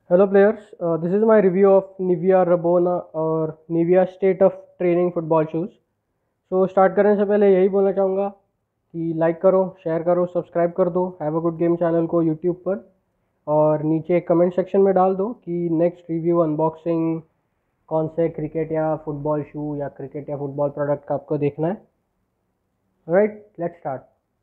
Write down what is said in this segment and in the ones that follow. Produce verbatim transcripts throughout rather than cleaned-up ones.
Hello players, uh, this is my review of Nivea Rabona और Nivea State of Training football shoes. So start करने से पहले यही बोलना चाहूँगा कि लाइक करो, शेयर करो, सब्सक्राइब कर दो have a good game channel को यूट्यूब पर। और नीचे कमेंट सेक्शन में डाल दो कि नेक्स्ट रिव्यू अनबॉक्सिंग कौन से क्रिकेट या फुटबॉल शू या क्रिकेट या फुटबॉल प्रोडक्ट का आपको देखना है। Right, let's start.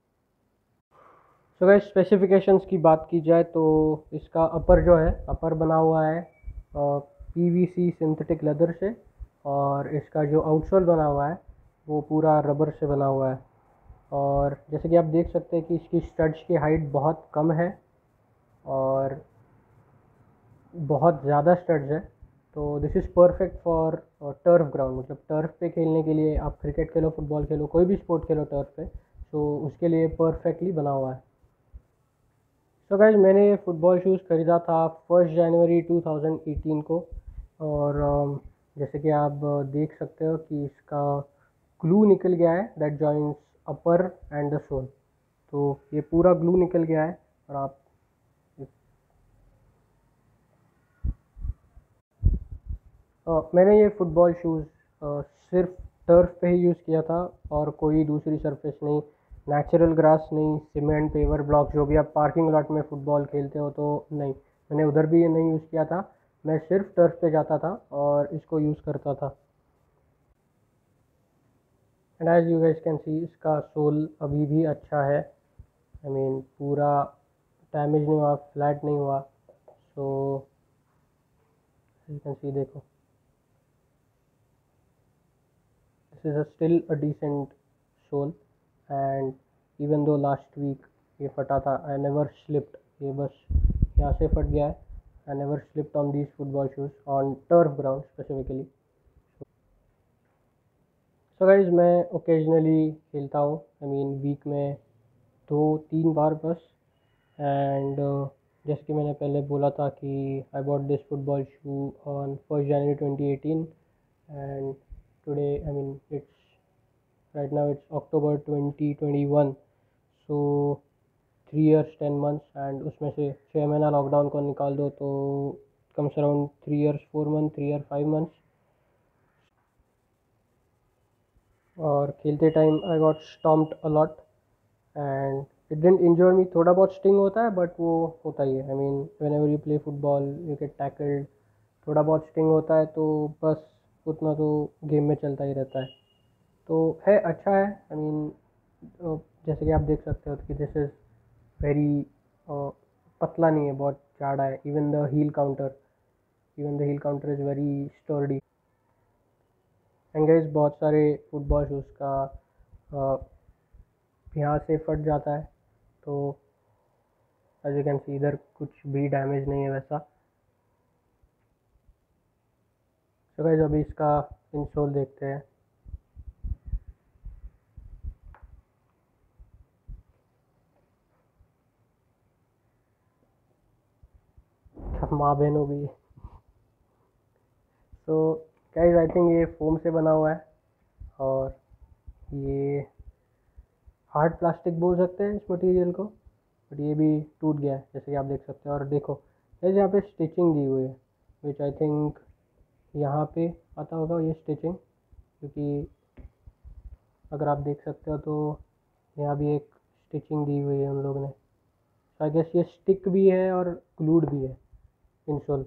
So guys, specifications की बात की जाए तो इसका अपर जो है अपर बना हुआ है पीवीसी सिंथेटिक लेदर से, और इसका जो आउटसोल बना हुआ है वो पूरा रबर से बना हुआ है। और जैसे कि आप देख सकते हैं कि इसकी स्टड्स की हाइट बहुत कम है और बहुत ज़्यादा स्टड्स है। तो this is perfect for turf ground, मतलब टर्फ पे खेलने के लिए। आप क्रिकेट खेलो, फुटबॉल खेलो, कोई भी स्पोर्ट खेलो टर्फ पे, तो उसके लिए परफेक्टली बना हुआ है। तो गाइज, मैंने ये फ़ुटबॉल शूज़ ख़रीदा था first January two thousand eighteen को। और अम, जैसे कि आप देख सकते हो कि इसका ग्लू निकल गया है that joins upper and the sole. तो ये पूरा ग्लू निकल गया है। और आप अ, मैंने ये फ़ुटबॉल शूज़ सिर्फ टर्फ पे ही यूज़ किया था और कोई दूसरी सरफेस नहीं, नेचुरल ग्रास नहीं, सीमेंट पेवर ब्लॉक जो भी आप पार्किंग लॉट में फ़ुटबॉल खेलते हो तो नहीं, मैंने उधर भी ये नहीं यूज़ किया था। मैं सिर्फ टर्फ पे जाता था और इसको यूज़ करता था। And as you guys can see, इसका सोल अभी भी अच्छा है। आई I मीन mean, पूरा डैमेज नहीं हुआ, फ्लैट नहीं हुआ। सो यू कैन सी, देखो, this is a still a decent sole, and even though last week ये फटा था, I never slipped। ये बस यहाँ से फट गया है। I never slipped on these football shoes on turf ground specifically। so guys, मैं occasionally खेलता हूँ, I mean वीक में दो तीन बार बस। एंड uh, जैसे कि मैंने पहले बोला था कि I bought this football shoe on first January twenty eighteen, and today I mean it's right now it's October twenty twenty-one। so three years ten months, and उसमें से छः महीना लॉकडाउन को निकाल दो तो comes around three years four month, three year five months. और खेलते time I got stomped a lot and it didn't injure me. थोड़ा बहुत स्टिंग होता है बट वो होता ही है। I mean whenever you play football you get tackled, थोड़ा बहुत स्टिंग होता है, तो बस उतना तो गेम में चलता ही रहता है। तो है, अच्छा है। आई I मीन mean, जैसे कि आप देख सकते हो कि दिस इज़ वेरी पतला नहीं है, बहुत जाड़ा है। Even the heel counter even the heel counter is very sturdy. And guys, बहुत सारे फुटबॉल शूज़ का uh, यहाँ से फट जाता है। तो एज यू कैन सी, इधर कुछ भी डैमेज नहीं है वैसा। तो गाइस, अभी इसका इंसोल देखते हैं। माँ बहन हो गई। तो गाइस, आई थिंक ये फोम से बना हुआ है और ये हार्ड प्लास्टिक बोल सकते हैं इस मटेरियल को, बट ये भी टूट गया है जैसे कि आप देख सकते हो। और देखो गाइस, यहाँ पे स्टिचिंग दी हुई है, विच आई थिंक यहाँ पे आता होगा ये स्टिचिंग, क्योंकि अगर आप देख सकते हो तो यहाँ भी एक स्टिचिंग दी हुई है उन लोगों ने। तो आई गेस ये स्टिक भी है और ग्लूड भी है इंसोल।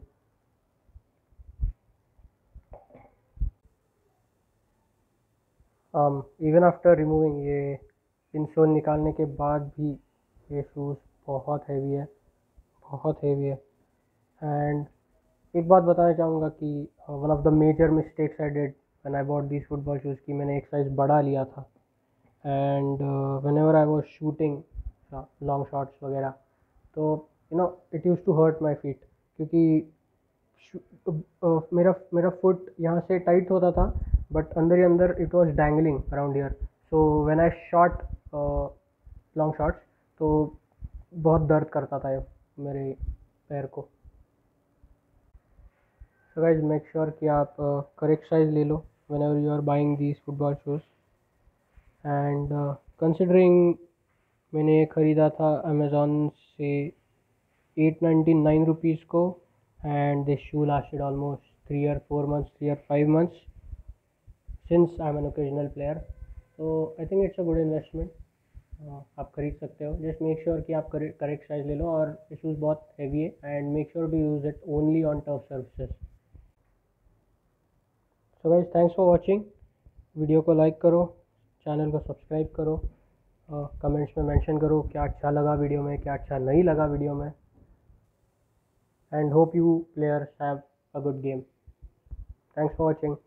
इवन आफ्टर रिमूविंग, ये इंसोल निकालने के बाद भी ये शूज़ बहुत हैवी है, बहुत हैवी है। एंड एक बात बताना चाहूँगा कि one of the major mistakes I did when I bought these football shoes की मैंने एक साइज़ बड़ा लिया था। And whenever I was shooting long shots वगैरह, तो you know it use to hurt my feet, क्योंकि uh, मेरा मेरा फुट यहाँ से टाइट होता था बट अंदर ही अंदर it was dangling around here. So when I shot long shots, तो बहुत दर्द करता था ये मेरे पैर को। सो गाइज, मेक श्योर कि आप करेक्ट साइज ले लो whenever you are buying these football shoes. And considering मैंने ख़रीदा था अमेज़ॉन से एट नाइन्टी नाइन रुपीज़ को, and this shoe lasted almost three or four months, three or five months since I'm an occasional player. So I think it's a good investment. uh, आप खरीद सकते हो. Just make sure कि आप correct size ले लो, और ये shoes बहुत हैवी है, and make sure to use it only on tough surfaces. So guys, thanks for watching. Video को लाइक करो, चैनल को सब्सक्राइब करो, कमेंट्स में मेंशन करो क्या अच्छा लगा वीडियो में, क्या अच्छा नहीं लगा वीडियो में, and hope you players have a good game. Thanks for watching.